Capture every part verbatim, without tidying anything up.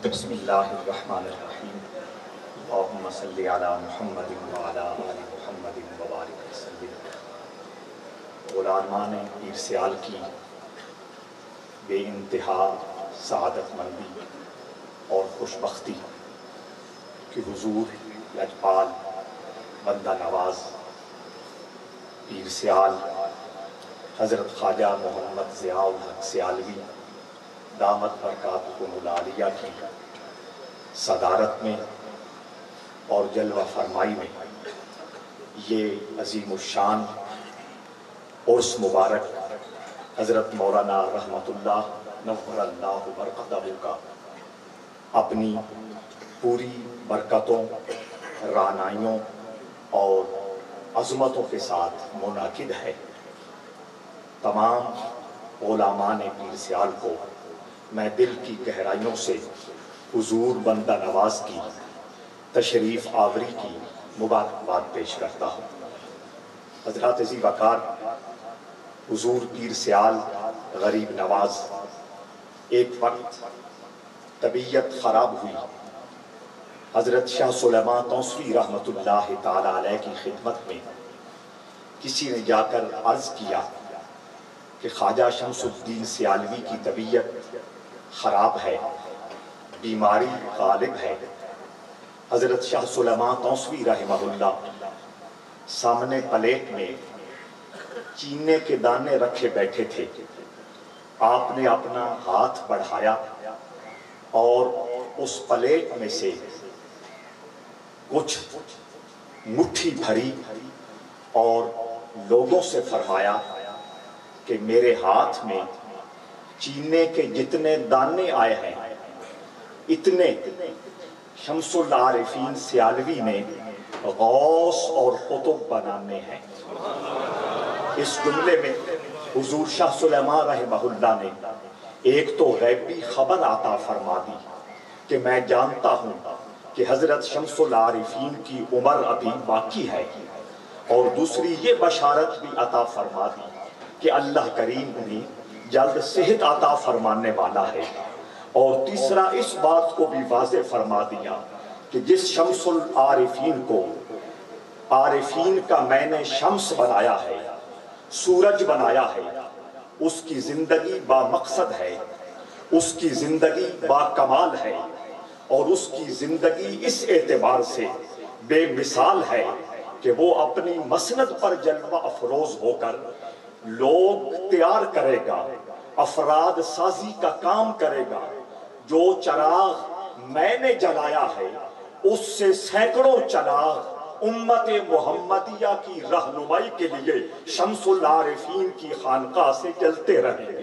بسم اللہ الرحمن الرحیم اللہم صلی علی محمد وعلی آل محمد وبارک وسلم۔ غلامان پیر سیال کی بے انتہا سعادت مندی اور خوشبختی کہ حضور لجپال بندہ نواز پیر سیال حضرت خواجہ محمد ضیاء الحق سیالوی دامت برکاتکم العالیہ کی صدارت میں اور جلوہ فرمائی میں یہ عظیم الشان عرس مبارک حضرت مولانا رحمت اللہ نور اللہ برکتہ کا اپنی پوری برکتوں، رعنائیوں اور عظمتوں کے ساتھ منعقد ہے۔ تمام غلامان پیر سیال کو میں دل کی گہرائیوں سے حضور بندہ نواز کی تشریف آوری کی مبارکباد پیش کرتا ہوں۔ حضرات ذی وقار، حضور پیر سیال غریب نواز ایک وقت طبیعت خراب ہوئی، حضرت شاہ سلیمان توسوی رحمت اللہ تعالی علیہ کی خدمت میں کسی نے جا کر عرض کیا کہ خواجہ شمس الدین سیالوی کی طبیعت خراب ہے، بیماری غالب ہے۔ حضرت شاہ سلیمان توسوی رحمہ اللہ سامنے پلیٹ میں چینے کے دانے رکھے بیٹھے تھے۔ آپ نے اپنا ہاتھ بڑھایا اور اس پلیٹ میں سے کچھ مٹھی بھری اور لوگوں سے فرمایا کہ میرے ہاتھ میں چینے کے جتنے دانے آئے ہیں اتنے شمس العارفین سیالوی نے غوث اور قطب بنانے ہیں۔ اس جملے میں حضور شاہ سلیمان رحمہ اللہ نے ایک تو غیبی خبر عطا فرما دی کہ میں جانتا ہوں کہ حضرت شمس العارفین کی عمر ابھی باقی ہے، اور دوسری یہ بشارت بھی عطا فرما دی کہ اللہ کریم انہیں جلد صحت عطا فرمانے والا ہے، اور تیسرا اس بات کو بھی واضح فرما دیا کہ جس شمس العارفین کو عارفین کا میں نے شمس بنایا ہے، سورج بنایا ہے، اس کی زندگی با مقصد ہے، اس کی زندگی با کمال ہے، اور اس کی زندگی اس اعتبار سے بے مثال ہے کہ وہ اپنی مسند پر جلوہ افروز ہو کر لوگ تیار کرے گا، افراد سازی کا کام کرے گا۔ جو چراغ میں نے جلایا ہے اس سے سینکڑوں چراغ امت محمدیہ کی رہنمائی کے لیے شمس العارفین کی خانقاہ سے جلتے رہیں گے۔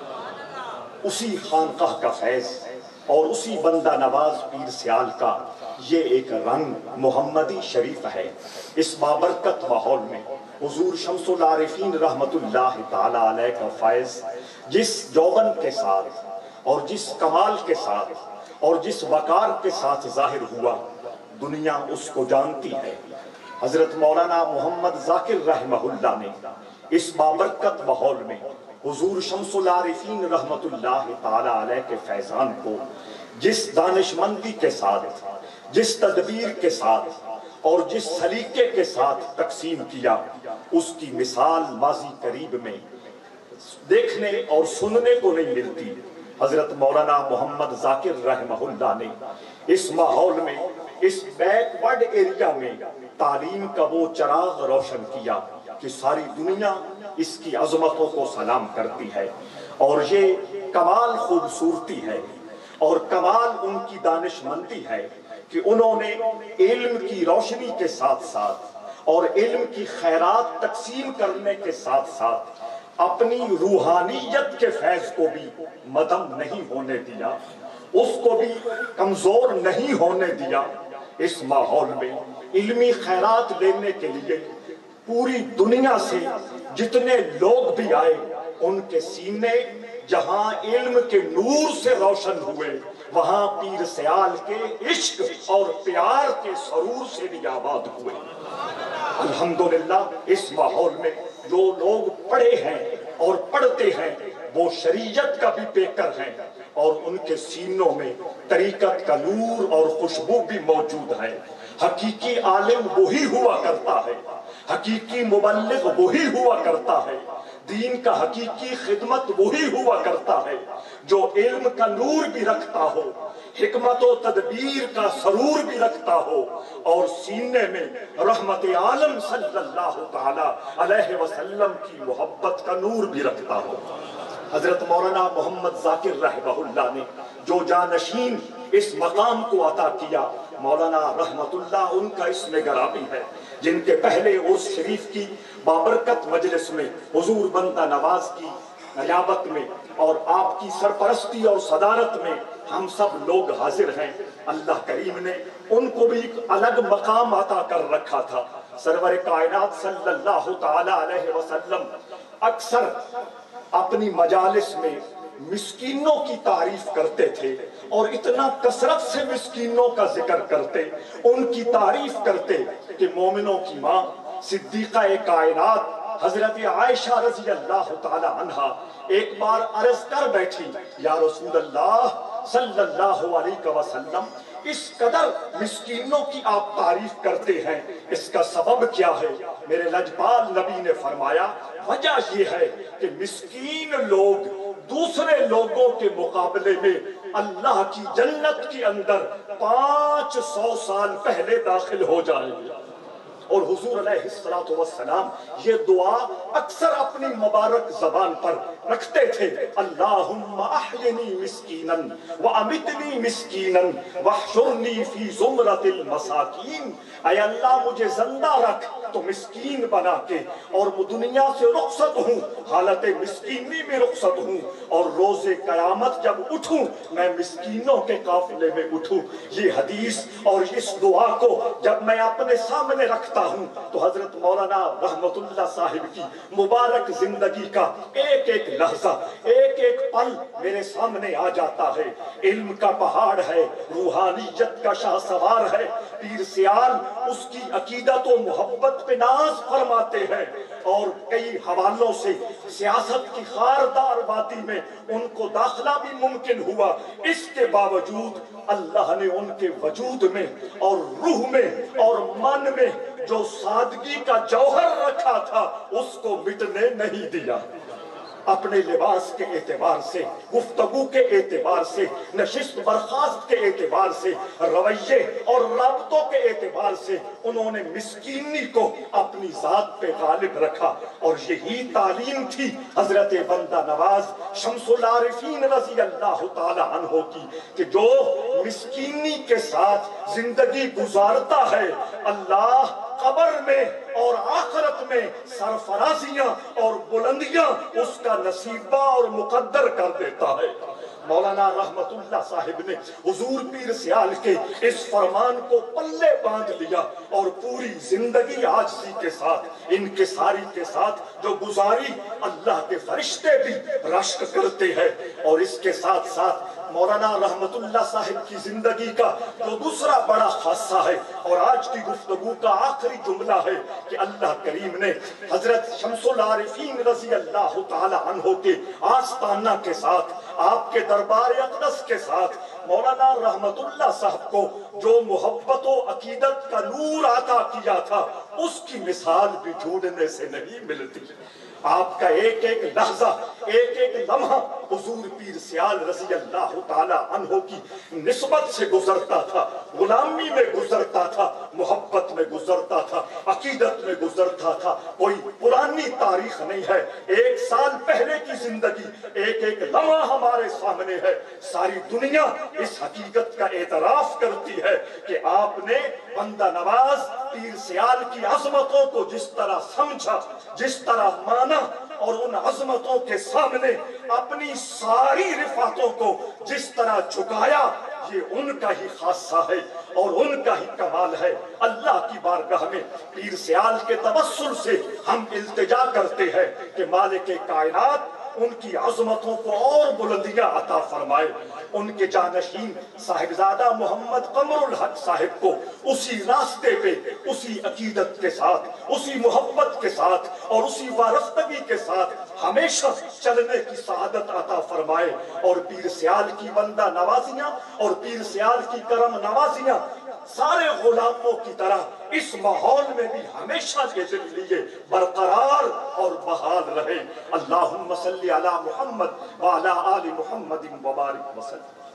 اسی خانقاہ کا فیض اور اسی بندہ نواز پیر سیال کا یہ ایک رنگ محمدی شریف ہے۔ اس بابرکت ماحول میں حضور شمس العارفین رحمت اللہ تعالی علیہ کا فیض جس جوبن کے ساتھ اور جس کمال کے ساتھ اور جس وقار کے ساتھ ظاہر ہوا، دنیا اس کو جانتی ہے۔ حضرت مولانا محمد ذاکر رحمہ اللہ نے اس بابرکت ماحول میں حضور شمس العارفین رحمت اللہ تعالی علیہ کے فیضان کو جس دانشمندی کے ساتھ، جس تدبیر کے ساتھ اور جس سلیقے کے ساتھ تقسیم کیا، اس کی مثال ماضی قریب میں دیکھنے اور سننے کو نہیں ملتی۔ حضرت مولانا محمد ذاکر رحمہ اللہ نے اس ماحول میں، اس بیک ورڈ ایریا میں تعلیم کا وہ چراغ روشن کیا کہ ساری دنیا اس کی عظمتوں کو سلام کرتی ہے، اور یہ کمال خوبصورتی ہے اور کمال ان کی دانشمندی ہے کہ انہوں نے علم کی روشنی کے ساتھ ساتھ اور علم کی خیرات تقسیم کرنے کے ساتھ ساتھ اپنی روحانیت کے فیض کو بھی مدھم نہیں ہونے دیا، اس کو بھی کمزور نہیں ہونے دیا۔ اس ماحول میں علمی خیرات لینے کے لیے پوری دنیا سے جتنے لوگ بھی آئے، ان کے سینے جہاں علم کے نور سے روشن ہوئے، وہاں پیر سیال کے عشق اور پیار کے سرور سے بھی آباد ہوئے۔ الحمدللہ اس ماحول میں جو لوگ پڑھے ہیں اور پڑھتے ہیں وہ شریعت کا بھی پیکر ہیں اور ان کے سینوں میں طریقت کا نور اور خوشبو بھی موجود ہے۔ حقیقی عالم وہی ہوا کرتا ہے، حقیقی مبلغ وہی ہوا کرتا ہے، دین کا حقیقی خدمت وہی ہوا کرتا ہے جو علم کا نور بھی رکھتا ہو، حکمت و تدبیر کا سرور بھی رکھتا ہو، اور سینے میں رحمت عالم صلی اللہ تعالی علیہ وسلم کی محبت کا نور بھی رکھتا ہو۔ حضرت مولانا محمد ذاکر رحمہ اللہ نے جو جانشین اس مقام کو عطا کیا، مولانا رحمت اللہ ان کا اس میں گرامی ہے، جن کے پہلے عرس شریف کی بابرکت مجلس میں حضور بندہ نواز کی نیابت میں اور آپ کی سرپرستی اور صدارت میں ہم سب لوگ حاضر ہیں۔ اللہ کریم نے ان کو بھی ایک الگ مقام عطا کر رکھا تھا۔ سرور کائنات صلی اللہ تعالی علیہ وسلم اکثر اپنی مجالس میں مسکینوں کی تعریف کرتے تھے، اور اتنا کثرت سے مسکینوں کا ذکر کرتے، ان کی تعریف کرتے کہ مومنوں کی ماں صدیقہ کائنات حضرت عائشہ رضی اللہ تعالی عنہ ایک بار عرض کر بیٹھی، یا رسول اللہ صلی اللہ علیہ وسلم، اس قدر مسکینوں کی آپ تعریف کرتے ہیں، اس کا سبب کیا ہے؟ میرے لجپال نبی نے فرمایا، وجہ یہ ہے کہ مسکین لوگ دوسرے لوگوں کے مقابلے میں اللہ کی جنت کے اندر پانچ سو سال پہلے داخل ہو جائیں گے۔ اور حضور علیہ السلام یہ دعا اکثر اپنی مبارک زبان پر رکھتے تھے، اللہم احینی مسکینا وامتنی مسکینا واحشرنی فی زمرۃ المساکین، اے اللہ مجھے زندہ رکھ تو مسکین بنا کے، اور دنیا سے رخصت ہوں حالت مسکینی میں رخصت ہوں، اور روز قیامت جب اٹھوں میں مسکینوں کے قافلے میں اٹھوں۔ یہ حدیث اور اس دعا کو جب میں اپنے سامنے رکھتا ہوں تو حضرت مولانا رحمت اللہ صاحب کی مبارک زندگی کا ایک ایک لحظہ، ایک ایک پل میرے سامنے آ جاتا ہے۔ علم کا پہاڑ ہے، روحانیت کا شاہ سوار ہے، پیر سیال اس کی عقیدت و محبت پہ ناز فرماتے ہیں، اور کئی حوالوں سے سیاست کی خاردار وادی میں ان کو داخلہ بھی ممکن ہوا، اس کے باوجود اللہ نے ان کے وجود میں اور روح میں اور من میں جو سادگی کا جوہر رکھا تھا اس کو مٹنے نہیں دیا۔ اپنے لباس کے اعتبار سے، گفتگو کے اعتبار سے، نشست برخاست کے اعتبار سے، رویے اور رابطوں کے اعتبار سے انہوں نے مسکینی کو اپنی ذات پہ غالب رکھا، اور یہی تعلیم تھی حضرت بندہ نواز شمس العارفین رضی اللہ تعالی عنہ کی، کہ جو مسکینی کے ساتھ زندگی گزارتا ہے اللہ قبر میں اور آخرت میں سرفرازیاں اور بلندیاں اس کا نصیبہ اور مقدر کر دیتا ہے۔ مولانا رحمت اللہ صاحب نے حضور پیر سیال کے اس فرمان کو پلے باندھ لیا، اور پوری زندگی عاجزی کے ساتھ، انکساری کے ساتھ جو گزاری، اللہ کے فرشتے بھی رشک کرتے ہیں۔ اور اس کے ساتھ ساتھ مولانا رحمت اللہ صاحب کی زندگی کا جو دوسرا بڑا خاصہ ہے اور آج کی گفتگو کا آخری جملہ ہے کہ اللہ کریم نے حضرت شمس العارفین رضی اللہ تعالی عنہ کے آستانہ کے ساتھ، آپ کے دربار اقدس کے ساتھ مولانا رحمت اللہ صاحب کو جو محبت و عقیدت کا نور عطا کیا تھا، اس کی مثال بھی ڈھونڈنے سے نہیں ملتی۔ آپ کا ایک ایک لحظہ، ایک ایک لمحہ حضور پیر سیال رضی اللہ تعالی عنہ کی نسبت سے گزرتا تھا، غلامی میں گزرتا تھا، محبت میں گزرتا تھا، عقیدت میں گزرتا تھا۔ کوئی پرانی تاریخ نہیں ہے، ایک سال پہلے کی زندگی، ایک ایک لمحہ ہمارے سامنے ہے۔ ساری دنیا اس حقیقت کا اعتراف کرتی ہے کہ آپ نے بندہ نواز پیر سیال کی عظمتوں کو جس طرح سمجھا، جس طرح مانا، اور ان عظمتوں کے سامنے اپنی ساری رفعتوں کو جس طرح جھکایا، یہ ان کا ہی خاصہ ہے اور ان کا ہی کمال ہے۔ اللہ کی بارگاہ میں پیر سیال کے توسل سے ہم التجا کرتے ہیں کہ مالک کائنات ان کی عظمتوں کو اور بلندیاں عطا فرمائے، ان کے جانشین صاحبزادہ محمد قمر الحق صاحب کو اسی راستے پہ، اسی عقیدت کے ساتھ، اسی محبت کے ساتھ اور اسی وارفتگی کے ساتھ ہمیشہ چلنے کی سعادت عطا فرمائے، اور پیر سیال کی بندہ نوازیاں اور پیر سیال کی کرم نوازیاں سارے غلاموں کی طرح اس ماحول میں بھی ہمیشہ کے دن لیے برقرار اور بحال رہے۔ اللہم صلی علی محمد وعلی آل محمد وبارک وسلم۔